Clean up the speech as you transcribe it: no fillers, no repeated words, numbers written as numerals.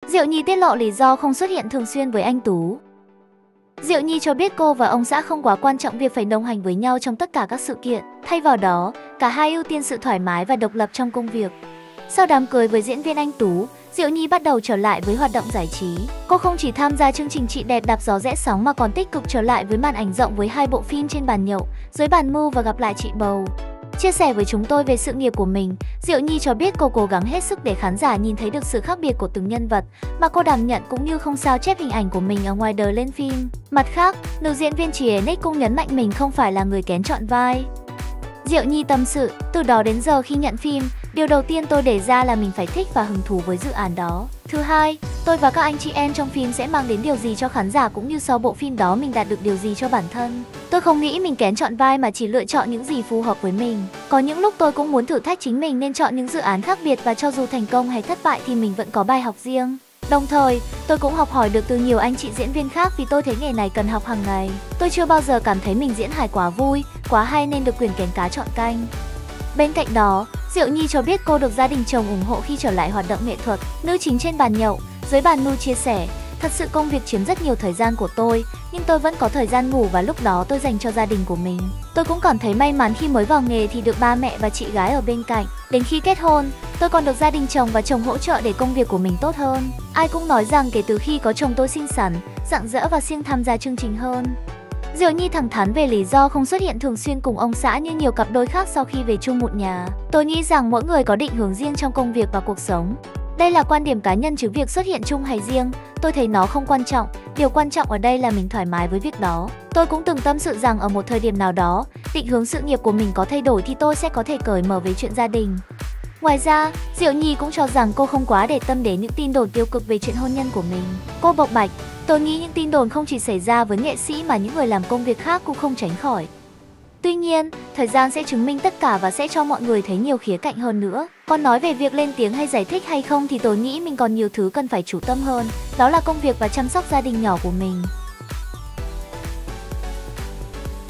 Diệu Nhi tiết lộ lý do không xuất hiện thường xuyên với anh Tú. Diệu Nhi cho biết cô và ông xã không quá quan trọng việc phải đồng hành với nhau trong tất cả các sự kiện. Thay vào đó, cả hai ưu tiên sự thoải mái và độc lập trong công việc. Sau đám cưới với diễn viên anh Tú, Diệu Nhi bắt đầu trở lại với hoạt động giải trí. Cô không chỉ tham gia chương trình Chị Đẹp Đạp Gió Rẽ Sóng mà còn tích cực trở lại với màn ảnh rộng với 2 bộ phim Trên Bàn Nhậu, Dưới Bàn Mưu và Gặp Lại Chị Bầu. Chia sẻ với chúng tôi về sự nghiệp của mình, Diệu Nhi cho biết cô cố gắng hết sức để khán giả nhìn thấy được sự khác biệt của từng nhân vật mà cô đảm nhận, cũng như không sao chép hình ảnh của mình ở ngoài đời lên phim. Mặt khác, nữ diễn viên Trí Nick cũng nhấn mạnh mình không phải là người kén chọn vai. Diệu Nhi tâm sự, từ đó đến giờ khi nhận phim, điều đầu tiên tôi đề ra là mình phải thích và hứng thú với dự án đó. Thứ hai, tôi và các anh chị em trong phim sẽ mang đến điều gì cho khán giả, cũng như sau bộ phim đó mình đạt được điều gì cho bản thân. Tôi không nghĩ mình kén chọn vai mà chỉ lựa chọn những gì phù hợp với mình. Có những lúc tôi cũng muốn thử thách chính mình nên chọn những dự án khác biệt, và cho dù thành công hay thất bại thì mình vẫn có bài học riêng. Đồng thời, tôi cũng học hỏi được từ nhiều anh chị diễn viên khác vì tôi thấy nghề này cần học hàng ngày. Tôi chưa bao giờ cảm thấy mình diễn hài quá vui, quá hay nên được quyền kén cá chọn canh. Bên cạnh đó, Diệu Nhi cho biết cô được gia đình chồng ủng hộ khi trở lại hoạt động nghệ thuật. Nữ chính Trên Bàn Nhậu, Dưới Bàn Mưu chia sẻ, thật sự công việc chiếm rất nhiều thời gian của tôi, nhưng tôi vẫn có thời gian ngủ và lúc đó tôi dành cho gia đình của mình. Tôi cũng cảm thấy may mắn khi mới vào nghề thì được ba mẹ và chị gái ở bên cạnh. Đến khi kết hôn, tôi còn được gia đình chồng và chồng hỗ trợ để công việc của mình tốt hơn. Ai cũng nói rằng kể từ khi có chồng tôi xinh xắn, rạng rỡ và siêng tham gia chương trình hơn. Diệu Nhi thẳng thắn về lý do không xuất hiện thường xuyên cùng ông xã như nhiều cặp đôi khác sau khi về chung một nhà. Tôi nghĩ rằng mỗi người có định hướng riêng trong công việc và cuộc sống. Đây là quan điểm cá nhân chứ việc xuất hiện chung hay riêng, tôi thấy nó không quan trọng. Điều quan trọng ở đây là mình thoải mái với việc đó. Tôi cũng từng tâm sự rằng ở một thời điểm nào đó, định hướng sự nghiệp của mình có thay đổi thì tôi sẽ có thể cởi mở về chuyện gia đình. Ngoài ra, Diệu Nhi cũng cho rằng cô không quá để tâm đến những tin đồn tiêu cực về chuyện hôn nhân của mình. Cô bộc bạch, tôi nghĩ những tin đồn không chỉ xảy ra với nghệ sĩ mà những người làm công việc khác cũng không tránh khỏi. Tuy nhiên, thời gian sẽ chứng minh tất cả và sẽ cho mọi người thấy nhiều khía cạnh hơn nữa. Còn nói về việc lên tiếng hay giải thích hay không thì tôi nghĩ mình còn nhiều thứ cần phải chú tâm hơn, đó là công việc và chăm sóc gia đình nhỏ của mình.